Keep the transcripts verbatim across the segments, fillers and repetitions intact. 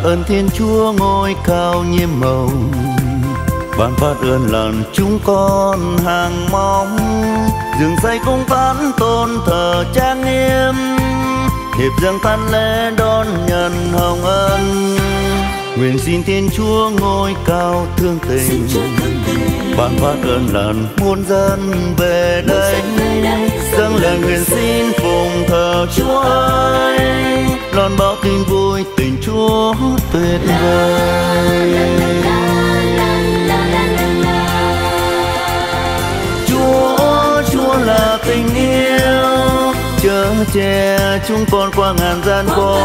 ơn Thiên Chúa ngôi cao nhiệm màu, ban phát ơn lần chúng con hàng mong. Dường xây cung tán tôn thờ trang nghiêm, hiệp dâng than lễ đón nhận hồng ân. Nguyện xin Thiên Chúa ngôi cao thương tình, ban phát ơn lần muôn dân về đây. Dâng lời nguyện xin phụng thờ Chúa ơi, loan báo tin vui tình Chúa tuyệt vời. Chúa, Chúa là tình yêu, chở che chúng con qua ngàn gian khó.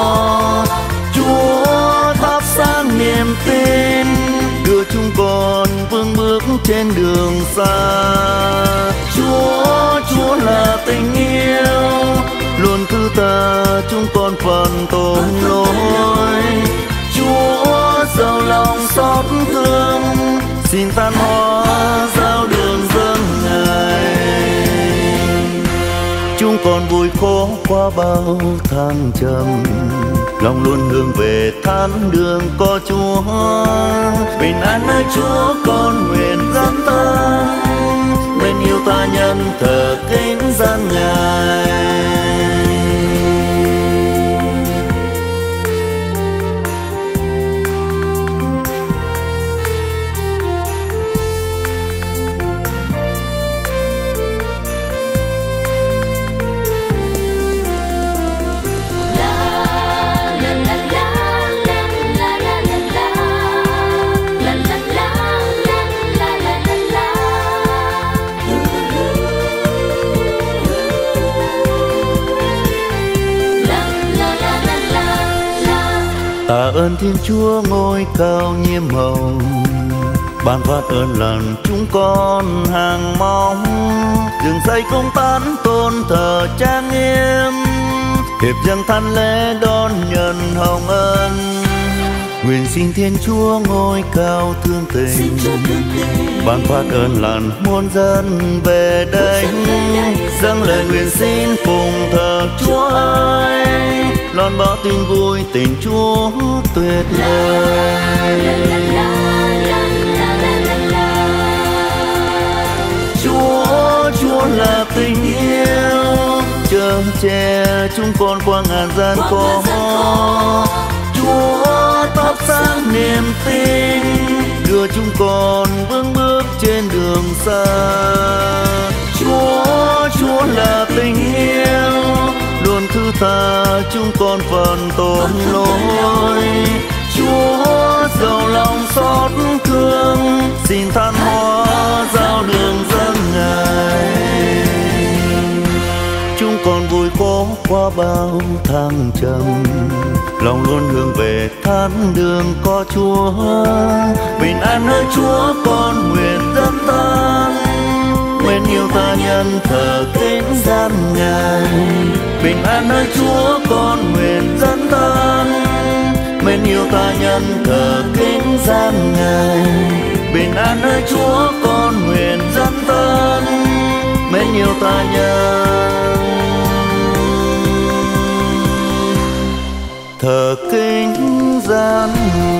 Chúa thắp sáng niềm tin, đưa chúng con vững bước trên đường xa. Chúa, Chúa là tình yêu, luôn thứ tha chúng con phần tội lỗi. Chúa giàu lòng xót thương, xin tan hóa giao đường dâng Ngài. Chúng con vui khổ qua bao thăng trầm, lòng luôn hướng về thánh đường có Chúa. Bình an nơi Chúa con nguyện dâng ta, bên yêu ta nhân thờ kính dân Ngài. Tạ ơn Thiên Chúa ngôi cao nhiệm màu, ban phát ơn lần chúng con hàng mong. Dường xây cung tán tôn thờ trang nghiêm, hiệp dâng than lễ đón nhận hồng ân. Nguyện xin Thiên Chúa ngôi cao thương tình, ban phát ơn lần muôn dân về đây. Dâng lời nguyện xin phụng thờ Chúa ơi, loan báo tin vui tình Chúa tuyệt vời. Chúa, Chúa là tình yêu, chở che chúng con qua ngàn gian khó. Chúa thắp sáng niềm tin, đưa chúng con vững bước trên đường xa. Chúa, Chúa là tình yêu, luôn thứ tha chúng con phần tội lỗi. Chúa giàu lòng xót thương, xin than hóa giao đường dâng Ngài. Chúng con vui khổ qua bao thăng trầm, lòng luôn hướng về thánh đường có Chúa. Bình an nơi Chúa con nguyện dâng than, mến yêu ta nhân thờ kính dân Ngài. Bình an nơi Chúa con nguyện dâng than, mến yêu ta nhân thờ kính dân Ngài. Bình an nơi Chúa con nguyện dâng than, mến yêu ta nhân thờ kính dân